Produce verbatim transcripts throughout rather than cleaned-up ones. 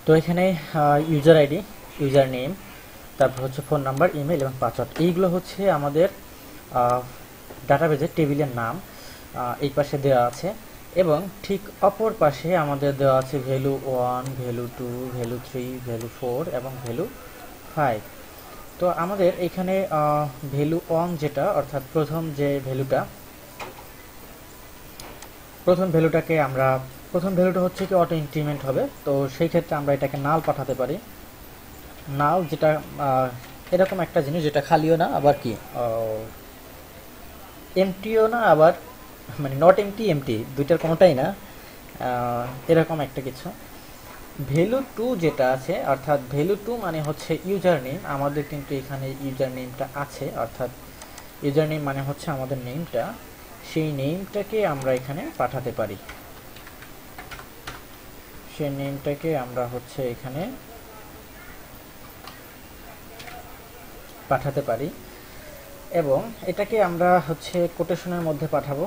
তো এখানে user ID, user name, তারপর হচ্ছে ফোন নাম্বার, ইমেল এবং পাসওয়ার্ড, এইগুলো হচ্ছে আমাদের ডাটাবেজের টেবিলের নাম। এই পাশে দেওয়া আছে এবং ঠিক অপর পাশে আমাদের দেওয়া আছে value one, value two, value three, value four এবং ভ্যালু ফাইভ। তো আমাদের এখানে ভ্যালু ওয়ান যেটা, অর্থাৎ প্রথম যে ভ্যালুটা, প্রথম ভ্যালুটাকে আমরা প্রথম ভ্যালুটা হচ্ছে কি অটো ইনক্রিমেন্ট হবে। তো সেই ক্ষেত্রে আমরা এটাকে নাল পাঠাতে পারি। নাল যেটা এরকম একটা জিনিস যেটা খালিও না আবার কি এমটিও না, আবার মানে নট এমটি এমটি দুইটার কোনোটাই না, এরকম একটা কিছু। ভ্যালু টু যেটা আছে, অর্থাৎ ভ্যালু টু মানে হচ্ছে ইউজার নেম। আমাদের কিন্তু এখানে ইউজার নেমটা আছে, অর্থাৎ ইউজার নেম মানে হচ্ছে আমাদের নেমটা, সেই নেমটাকে আমরা এখানে পাঠাতে পারি। সেই নেমটাকে আমরা হচ্ছে এখানে পাঠাতে পারি এবং এটাকে আমরা হচ্ছে কোটেশনের মধ্যে পাঠাবো।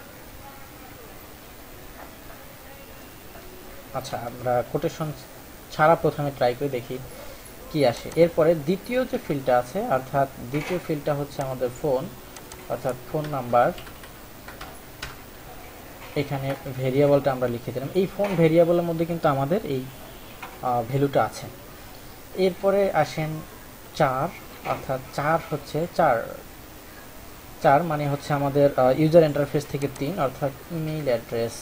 আচ্ছা, আমরা কোটেশন ছাড়া প্রথমে ট্রাই করে দেখি কি আসে। এরপরে দ্বিতীয় যে ফিল্ডটা আছে, অর্থাৎ দ্বিতীয় ফিল্ডটা হচ্ছে আমাদের ফোন, অর্থাৎ ফোন নাম্বার। এখানে ভেরিয়েবলটা আমরা লিখে দিলাম। এই ফোন ভেরিয়েবলের মধ্যে কিন্তু আমাদের এই ভ্যালুটা আছে। এরপরে আসেন চার, অর্থাৎ চার হচ্ছে চার চার মানে হচ্ছে আমাদের ইউজার ইন্টারফেস থেকে তিন, অর্থাৎ ইমেইল অ্যাড্রেস।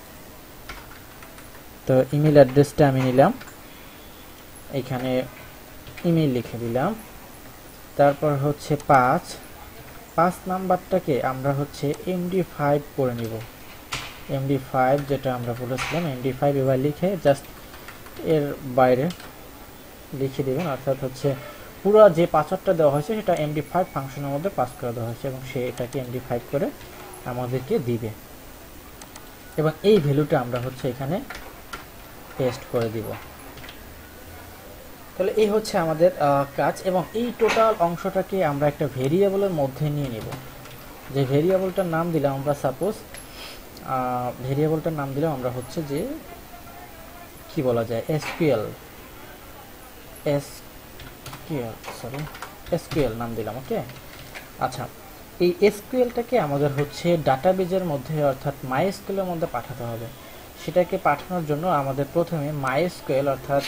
তো ইমেইল অ্যাড্রেসটা আমি নিলাম, এখানে ইমেইল লিখে দিলাম। তারপর হচ্ছে পাঁচ, পাঁচ নাম্বারটাকে আমরা হচ্ছে এমডি ফাইভ করে নিব। এমডি ফাইভ যেটা আমরা বলেছিলাম, এমডি ফাইভ এবার লিখে জাস্ট এর বাইরে লিখে দেবেন, অর্থাৎ হচ্ছে পুরো যে পাসওয়ার্ডটা দেওয়া হয়েছে সেটা এমডি ফাইভ ফাংশনের মধ্যে পাস করে দেওয়া হয়েছে এবং সে এটাকে এমডি ফাইভ করে আমাদেরকে দিবে এবং এই ভ্যালুটা আমরা হচ্ছে এখানে পেস্ট করে দিব। তাহলে এই হচ্ছে আমাদের কাজ এবং এই টোটাল অংশটাকে আমরা একটা ভেরিয়েবলের মধ্যে নিয়ে নিব। যে ভেরিয়েবলটার নাম দিলাম আমরা, সাপোজ ভেরিয়েবলটার নাম দিলাম আমরা হচ্ছে যে কি বলা যায়, এসকিউএল এসকিউএল সরি এসকিউএল নাম দিলাম। ওকে, আচ্ছা, এই এসকিউএলটাকে আমাদের হচ্ছে ডাটাবেজের মধ্যে, অর্থাৎ মাইএসকিউএল এর মধ্যে পাঠাতে হবে। সেটাকে পাঠানোর জন্য আমাদের প্রথমে মাইএসকিউএল, অর্থাৎ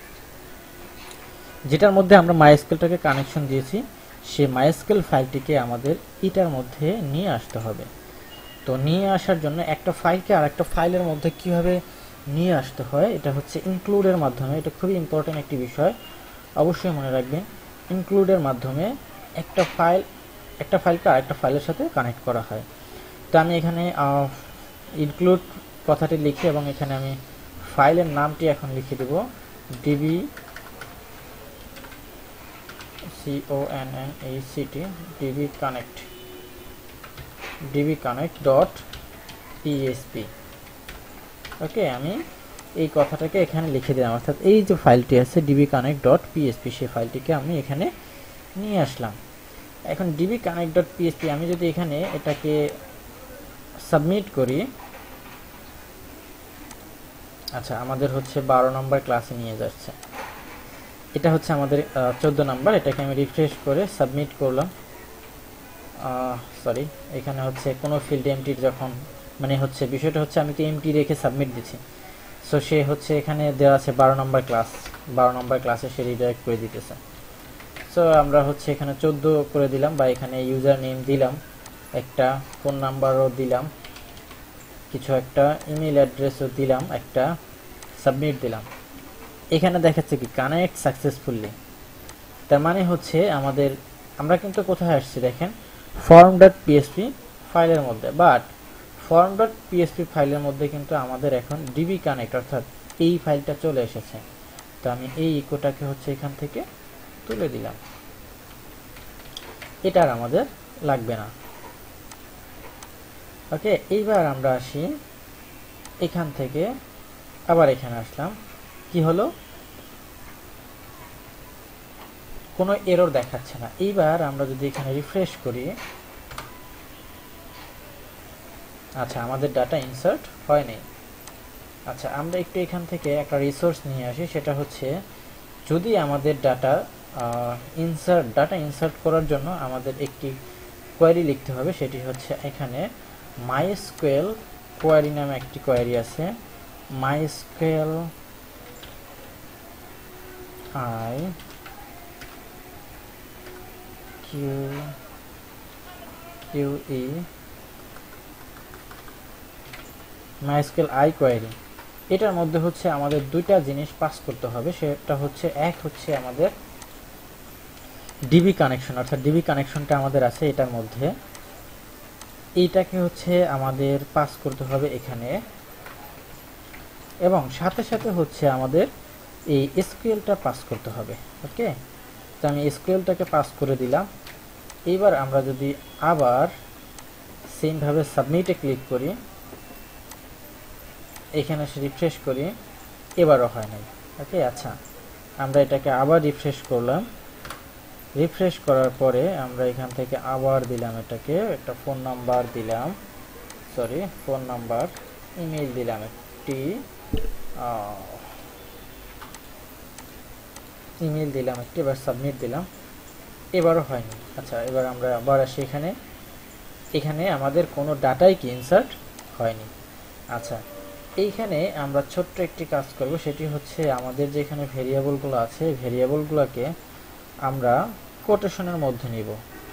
যেটার মধ্যে আমরা মাইএসকিউএলটাকে কানেকশন দিয়েছি, সেই মাইএসকিউএল ফাইলটিকে আমাদের এটার মধ্যে নিয়ে আসতে হবে। তো নিয়ে আসার জন্য একটা ফাইলকে আর একটা ফাইলের মধ্যে কিভাবে নিয়ে আসতে হয়, এটা হচ্ছে ইনক্লুডের মাধ্যমে। এটা খুবই ইম্পর্টেন্ট একটি বিষয়, অবশ্যই মনে রাখবেন। ইনক্লুডের মাধ্যমে একটা ফাইল একটা ফাইলকে আরেকটা ফাইলের সাথে কানেক্ট করা হয়। তো আমি এখানে ইনক্লুড কথাটি লিখি এবং এখানে আমি ফাইলের নামটি এখন লিখে দেব, ডিবি সিও এন এন এই city DB connect DB connect dot PHP. Okay, আমি এই কথাটাকে এখানে লিখে দিলাম, অর্থাৎ এই যে ফাইলটি আছে ডিবি কানেক্ট ডট পিএসপি, সেই ফাইলটিকে আমি এখানে নিয়ে আসলাম। এখন ডিবি কানেক্ট ডট পিএসপি আমি যদি এখানে এটাকে সাবমিট করি, আচ্ছা আমাদের হচ্ছে বারো নম্বর ক্লাসে নিয়ে যাচ্ছে। এটা হচ্ছে আমাদের চোদ্দ নম্বর। এটাকে আমি রিফ্রেশ করে সাবমিট করলাম। সরি, এখানে হচ্ছে কোনো ফিল্ড এমটির যখন মানে হচ্ছে বিষয়টা হচ্ছে আমি তো এমটি রেখে সাবমিট দিচ্ছি। সো সে হচ্ছে এখানে দেওয়া আছে বারো নম্বর ক্লাস, বারো নম্বর ক্লাসে সে রিডাইরেক্ট করে দিতেছে। সো আমরা হচ্ছে এখানে চোদ্দ করে দিলাম, বা এখানে ইউজার নেম দিলাম, একটা ফোন নাম্বারও দিলাম, কিছু একটা ইমেল অ্যাড্রেসও দিলাম, একটা সাবমিট দিলাম। এখানে দেখাচ্ছে কি কানেক্ট সাকসেসফুলি। তার মানে হচ্ছে আমাদের আমরা কিন্তু কোথায় আসছি দেখেন, ফর্ম ডট পিএসপি ফাইলের মধ্যে, বাট ফর্ম ডট পিএসপি ফাইলের মধ্যে কিন্তু আমাদের এখন ডিবি কানেক্ট অর্থাৎ এই ফাইলটা চলে এসেছে। তো আমি এই ইকোটাকে হচ্ছে এখান থেকে তুলে দিলাম, এটা আর আমাদের লাগবে না। ওকে, এইবার আমরা আসি এখান থেকে, আবার এখানে আসলাম, কি হলো, কোনো এরর দেখাচ্ছে না। এইবার আমরা যদি এখানে রিফ্রেশ করি, আচ্ছা আমাদের ডাটা ইনসার্ট হয়নি। আচ্ছা, আমরা একটু এখান থেকে একটা রিসোর্স নিয়ে আসি, সেটা হচ্ছে যদি আমাদের ডাটা ইনসার্ট ডাটা ইনসার্ট করার জন্য আমাদের একটি কোয়েরি লিখতে হবে, সেটি হচ্ছে এখানে মাইস্কুয়েল কোয়েরি নামে একটি কোয়েরি আছে। MySQL I Q Q E MySQL I query. এটার মধ্যে হচ্ছে আমাদের দুইটা জিনিস পাস করতে হবে, সেটা হচ্ছে এক হচ্ছে আমাদের ডিবি কানেকশন, অর্থাৎ ডিবি কানেকশনটা আমাদের আছে এটার মধ্যে, এইটাকে হচ্ছে আমাদের পাস করতে হবে এখানে, এবং সাথে সাথে হচ্ছে আমাদের এই এসকিউএলটা পাস করতে হবে। ওকে, তো আমি এসকিউএলটাকে পাস করে দিলাম। এইবার আমরা যদি আবার সেমভাবে সাবমিটে ক্লিক করি, এখানে এসে রিফ্রেশ করি, এবারও হয় নাই। ওকে, আচ্ছা, আমরা এটাকে আবার রিফ্রেশ করলাম। রিফ্রেশ করার পরে আমরা এখান থেকে আবার দিলাম এটাকে একটা ফোন নাম্বার দিলাম, সরি ফোন নাম্বার, ইমেল দিলাম একটি, ইমেল দিলাম একটি, এবার সাবমিট দিলাম, এবারও হয়নি। আচ্ছা, এবার আমরা আবার আসি এখানে, এখানে আমাদের কোনো ডাটাই কি ইনসার্ট হয়নি। আচ্ছা, এইখানে আমরা ছোট্ট একটি কাজ করব, সেটি হচ্ছে আমাদের যেখানে ভেরিয়েবলগুলো আছে, ভেরিয়েবলগুলোকে আমরা কোটেশনের মধ্যে নিব।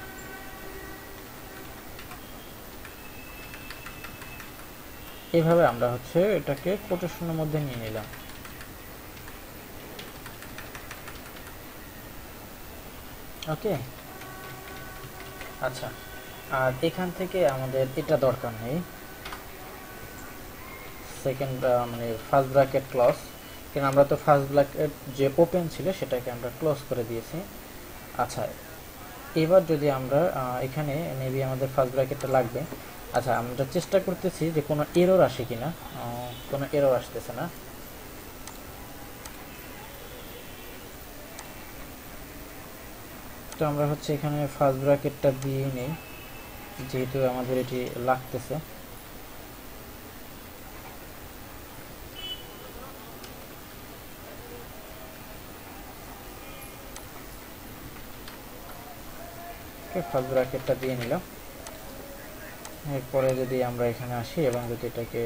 এইভাবে আমরা হচ্ছে এটাকে কোটেশনের মধ্যে নিয়ে নিলাম। ওকে, আচ্ছা, আর এখান থেকে আমাদের এটা দরকার নেই, সেকেন্ড মানে ফার্স্ট ব্র্যাকেট ক্লোজ, কারণ আমরা তো ফার্স্ট ব্র্যাকেট যে ওপেন ছিল সেটাকে আমরা ক্লোজ করে দিয়েছি। আচ্ছা, এবার যদি আমরা এখানে মেবি আমাদের ফার্স্ট ব্র্যাকেটটা লাগবে। আচ্ছা, আমরা চেষ্টা করতেছি যে কোনো এরর আসে কিনা, কোনো এরর আসতেছে না। তো আমরা হচ্ছে এখানে ফার্স্ট ব্র্যাকেটটা দিয়ে নেই, যেহেতু আমাদের এটি লাগতেছে। ফার্স্ট ব্র্যাকেটটা দিয়ে নিলাম। এরপরে যদি আমরা এখানে আসি এবং যদি এটাকে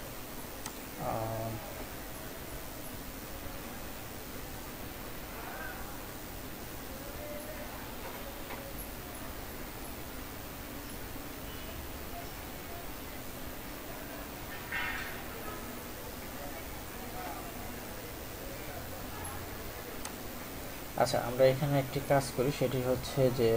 আচ্ছা, আমরা এখানে একটি কাজ করি, সেটি হচ্ছে যে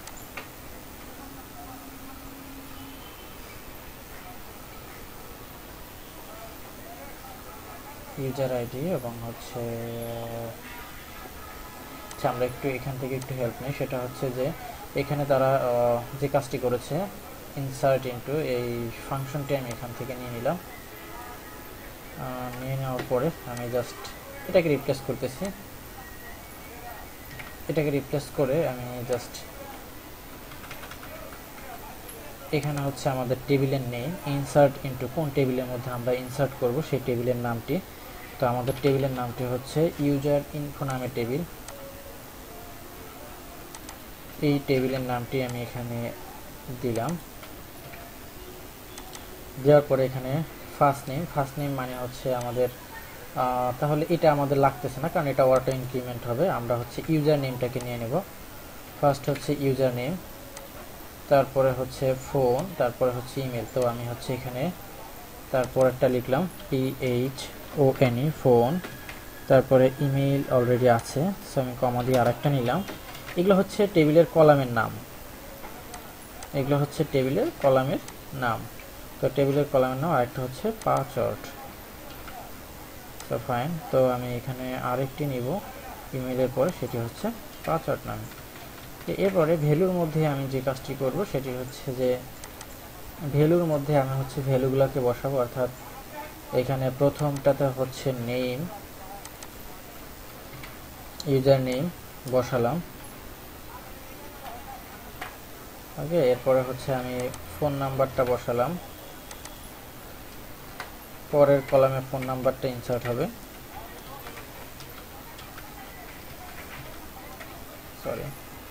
ইউজার আইডি এবং হচ্ছে আচ্ছা, আমরা একটু এখান থেকে একটু হেল্প নিই। সেটা হচ্ছে যে এখানে তারা যে কাজটি করেছে ইনসার্ট ইনটু, এই ফাংশনটি আমি এখান থেকে নিয়ে নিলাম। নিয়ে নেওয়ার পরে আমি জাস্ট এটাকে রিপ্লেস করতেছি, এটাকে রিপ্লেস করে আমি জাস্ট এখানে হচ্ছে আমাদের টেবিলের নেম ইনসার্ট ইনটু, কোন টেবিলের মধ্যে আমরা ইনসার্ট করব সেই টেবিলের নামটি। তো আমাদের টেবিলের নামটি হচ্ছে ইউজার ইনফো নামে টেবিল। এই টেবিলের নামটি আমি এখানে দিলাম। দেওয়ার পরে এখানে ফার্স্ট নেম, ফার্স্ট নেম মানে হচ্ছে আমাদের, তাহলে এটা আমাদের লাগতেছে না কারণ এটা অটো ইনক্রিমেন্ট হবে। আমরা হচ্ছে ইউজার নেমটাকে নিয়ে নেব। ফার্স্ট হচ্ছে ইউজার নেম, তারপরে হচ্ছে ফোন, তারপরে হচ্ছে ইমেল। তো আমি হচ্ছে এখানে তারপরেরটা লিখলাম P H O N E, phone, তারপরে ইমেল অলরেডি আছে, সো আমি কমা দিয়ে আরেকটা নিলাম। এগুলো হচ্ছে টেবিলের কলামের নাম, এগুলো হচ্ছে টেবিলের কলামের নাম। তো টেবিলের কলামের নাম, আরেকটা হচ্ছে পাসওয়ার্ড। তো ফাইন, তো আমি এখানে আরেকটি নিব ইমেলের পরে, সেটি হচ্ছে পাসওয়ার্ড নাম। এরপরে ভ্যালুর মধ্যে আমি যে কাজটি করব সেটি হচ্ছে যে ভ্যালুর মধ্যে আমি হচ্ছে ভ্যালুগুলোকে বসাবো, অর্থাৎ এখানে প্রথমটাতে হচ্ছে নেম, ইউজার নেম বসালাম। ওকে, এরপরে হচ্ছে আমি ফোন নাম্বারটা বসালাম, পরের কলামে ফোন নাম্বারটা ইনসার্ট হবে, সরি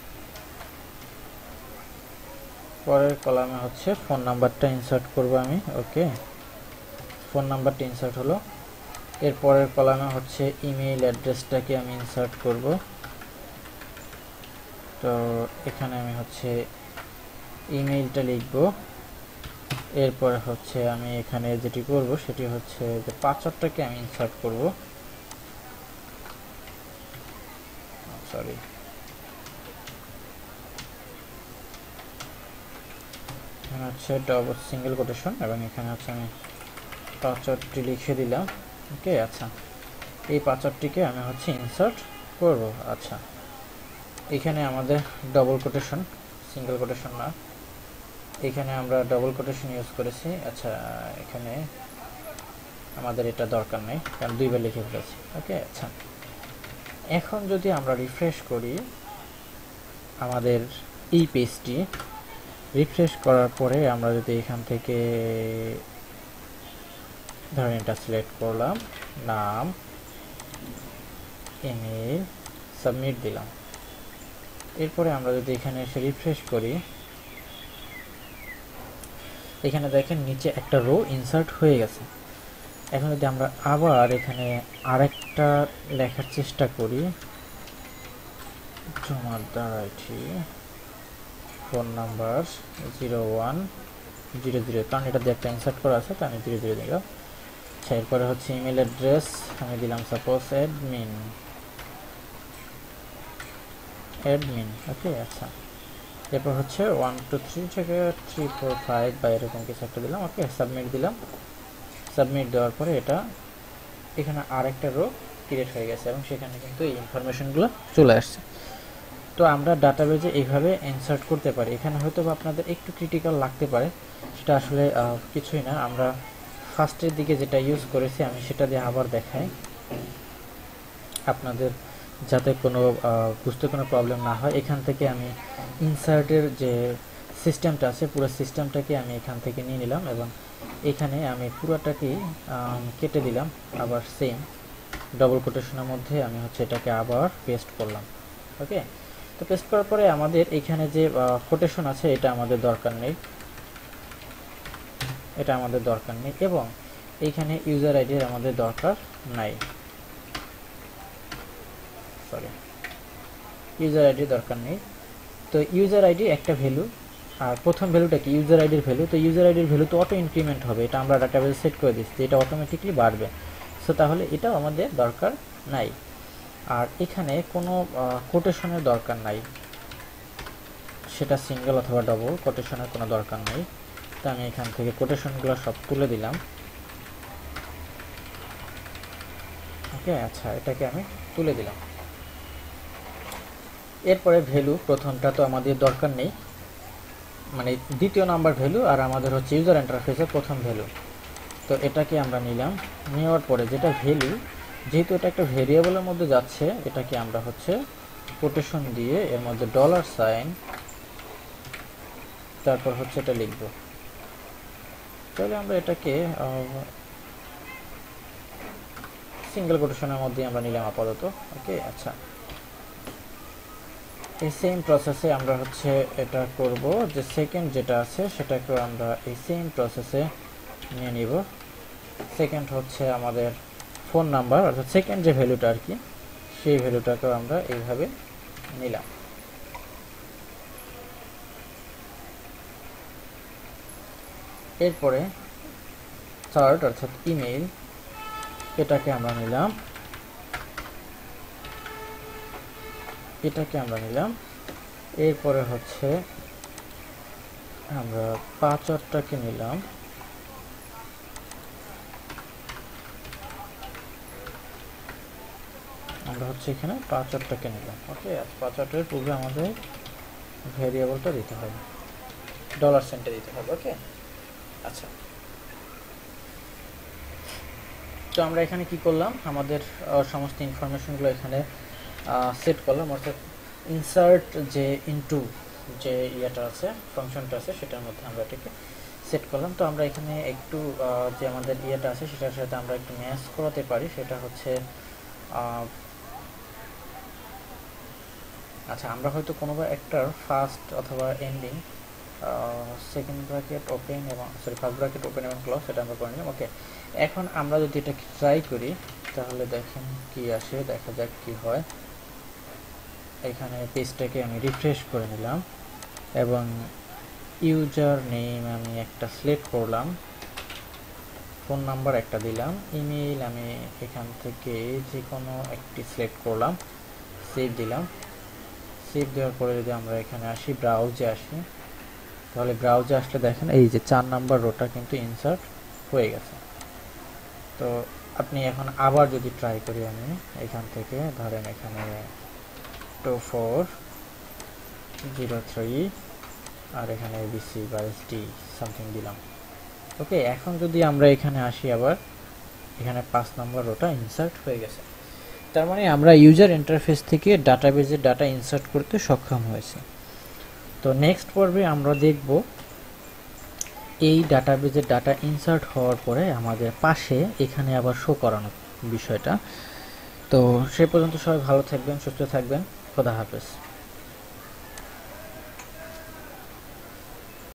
পরের কলামে হচ্ছে ফোন নাম্বারটা ইনসার্ট করব আমি। ওকে, ফোন নাম্বারটা ইনসার্ট হলো। এর পরের কলামে হচ্ছে ইমেইল অ্যাড্রেসটাকে আমি ইনসার্ট করব। তো এখানে আমি হচ্ছে ইমেইলটা লিখব। এরপরে হচ্ছে আমি এখানে যেটি করব সেটি হচ্ছে যে পাসওয়ার্ডটাকে আমি ইনসার্ট করব। সরি এখানে হচ্ছে ডবল সিঙ্গেল কোটেশন এবং এখানে হচ্ছে আমি পাসওয়ার্ডটি লিখে দিলাম। ওকে, আচ্ছা এই পাসওয়ার্ডটিকে আমি হচ্ছে ইনসার্ট করব। আচ্ছা এখানে আমাদের ডবল কোটেশন, সিঙ্গেল কোটেশন না, এখানে আমরা ডবল কোটেশন ইউজ করেছি। আচ্ছা এখানে আমাদের এটা দরকার নেই কারণ দুইবার লিখে ফেলেছি। ওকে, আচ্ছা এখন যদি আমরা রিফ্রেশ করি আমাদের এই পেজটি, রিফ্রেশ করার পরে আমরা যদি এখান থেকে ধরেন এটা সিলেক্ট করলাম, নাম, ইমেল, সাবমিট দিলাম। এরপরে আমরা যদি এখানে এসে রিফ্রেশ করি, এখানে দেখেন নিচে একটা রো ইনসার্ট হয়ে গেছে। এখন যদি আমরা আবার এখানে আরেকটা লেখার চেষ্টা করি, জমার দ্বারাইটি phone number zero one zero zero, কারণ এটা দিয়ে একটা ইনসার্ট করা আছে তো আমি জিরো জিরো দিলাম। আচ্ছা এরপরে হচ্ছে ইমেল অ্যাড্রেস আমি দিলাম সাপোজ অ্যাডমিন অ্যাডমিন ওকে, আচ্ছা এরপর হচ্ছে ওয়ান টু থ্রি থেকে থ্রি ফোর ফাইভ বা এরকম কিছু একটা দিলাম। ওকে, সাবমিট দিলাম। সাবমিট দেওয়ার পরে এটা এখানে আরেকটা রো ক্রিয়েট হয়ে গেছে এবং সেখানে কিন্তু এই ইনফরমেশনগুলো চলে আসছে। তো আমরা ডাটাবেজে এইভাবে ইনসার্ট করতে পারি। এখানে হয়তো আপনাদের একটু ক্রিটিক্যাল লাগতে পারে, সেটা আসলে কিছুই না। আমরা ফার্স্টের দিকে যেটা ইউজ করেছি আমি সেটা দিয়ে আবার দেখাই আপনাদের, যাতে কোনো বুঝতে কোনো প্রবলেম না হয়। এখান থেকে আমি ইনসার্টের যে সিস্টেমটা আছে পুরো সিস্টেমটাকে আমি এখান থেকে নিয়ে নিলাম এবং এখানে আমি পুরোটাকেই কেটে দিলাম। আবার সেম ডবল কোটেশনের মধ্যে আমি হচ্ছে এটাকে আবার পেস্ট করলাম। ওকে, তো পেস্ট করার পরে আমাদের এখানে যে কোটেশন আছে এটা আমাদের দরকার নেই, এটা আমাদের দরকার নেই এবং এইখানে ইউজার আইডির আমাদের দরকার নাই, সরি ইউজার আইডির দরকার নেই। তো ইউজার আইডি একটা ভ্যালু, আর প্রথম ভ্যালুটা কি ইউজার আইডির ভ্যালু। তো ইউজার আইডির ভ্যালু তো অটো ইনক্রিমেন্ট হবে, এটা আমরা ডাটাবেজে সেট করে দিচ্ছি, এটা অটোমেটিকলি বাড়বে। সো তাহলে এটাও আমাদের দরকার নাই। আর এখানে কোনো কোটেশনের দরকার নাই, সেটা সিঙ্গেল অথবা ডবল, কোটেশনের কোনো দরকার নেই। তো আমি এখান থেকে কোটেশনগুলো সব তুলে দিলাম। ওকে, আচ্ছা এটাকে আমি তুলে দিলাম। এরপরে ভ্যালু, প্রথমটা তো আমাদের দরকার নেই, মানে দ্বিতীয় নাম্বার ভ্যালু, আর আমাদের হচ্ছে ইউজার ইন্টারফেসের প্রথম ভ্যালু। তো এটাকে আমরা নিলাম, নেওয়ার পরে যেটা ভ্যালু, যেহেতু এটা একটা ভেরিয়েবলের মধ্যে যাচ্ছে, এটাকে আমরা হচ্ছে কোটেশন দিয়ে এর মধ্যে ডলার সাইন, তারপর হচ্ছে এটা লিখব। তাহলে আমরা এটাকে সিঙ্গেল কোটেশনের মধ্যে আমরা নিলাম আপাতত। ওকে, আচ্ছা এই সেম প্রসেসে আমরা হচ্ছে এটা করব যে সেকেন্ড যেটা আছে সেটাকে আমরা এই সেম প্রসেসে নিয়ে নিব। সেকেন্ড হচ্ছে আমাদের ফোন নাম্বার, অর্থাৎ সেকেন্ড যে ভ্যালুটা আর কি, সেই ভ্যালুটাকেও আমরা এইভাবে নিলাম। এরপরে থার্ড অর্থাৎ ইমেইল, এটাকে আমরা নিলাম, এটাকে আমরা নিলাম। এরপরে হচ্ছে আমরা পাসওয়ার্ডটাকে নিলাম, আমরা হচ্ছে এখানে পাসওয়ার্ডটাকে নিলাম। ওকে, পাসওয়ার্ডের পূর্বে আমাদের ভেরিয়েবলটা দিতে হবে, ডলার সেন্টে দিতে হবে। ওকে, আচ্ছা তো আমরা এখানে কি করলাম, আমাদের সমস্ত ইনফরমেশনগুলো এখানে সেট করলাম, অর্থাৎ ইনসার্ট যে ইনটু যে ইয়েটা আছে, ফাংশনটা আছে, সেটার মধ্যে আমরা এটাকে সেট করলাম। তো আমরা এখানে একটু যে আমাদের ইয়েটা আছে সেটার সাথে আমরা একটু ম্যাচ করাতে পারি, সেটা হচ্ছে আচ্ছা আমরা হয়তো কোনো একটার ফার্স্ট অথবা এন্ডিং সেকেন্ড ব্র্যাকেট ওপেন এবং সরি ফার্স্ট ব্র্যাকেট ওপেন এবং ক্লোজ সেটা আমরা করে নিলাম। ওকে, এখন আমরা যদি এটা ট্রাই করি তাহলে দেখেন কি আসে, দেখা যাক কি হয়। এখানে পেজটাকে আমি রিফ্রেশ করে নিলাম এবং ইউজার নেম আমি একটা সিলেক্ট করলাম, ফোন নাম্বার একটা দিলাম, ইমেইল আমি এখান থেকে যে কোনো একটি সিলেক্ট করলাম, সেভ দিলাম। সেভ দেওয়ার পরে যদি আমরা এখানে আসি, ব্রাউজে আসি, তাহলে ব্রাউজে আসলে দেখেন এই যে চার নাম্বার রোটা কিন্তু ইনসার্ট হয়ে গেছে। তো আপনি এখন আবার যদি ট্রাই করি, আমি এখান থেকে ধরেন এখানে টু ফোর জিরো থ্রি আর এখানে এবিসি বা এসডি সামথিং দিলাম। ওকে, এখন যদি আমরা এখানে আসি আবার, এখানে পাঁচ নম্বর রোটা ইনসার্ট হয়ে গেছে। তার মানে আমরা ইউজার ইন্টারফেস থেকে ডাটাবেজে ডাটা ইনসার্ট করতে সক্ষম হয়েছে। তো নেক্সট পর্বে আমরা দেখব এই ডাটাবেজে ডাটা ইনসার্ট হওয়ার পরে আমাদের পাশে এখানে আবার শো করানোর বিষয়টা। তো সে পর্যন্ত সবাই ভালো থাকবেন, সুস্থ থাকবেন, খোদা হাফেজ।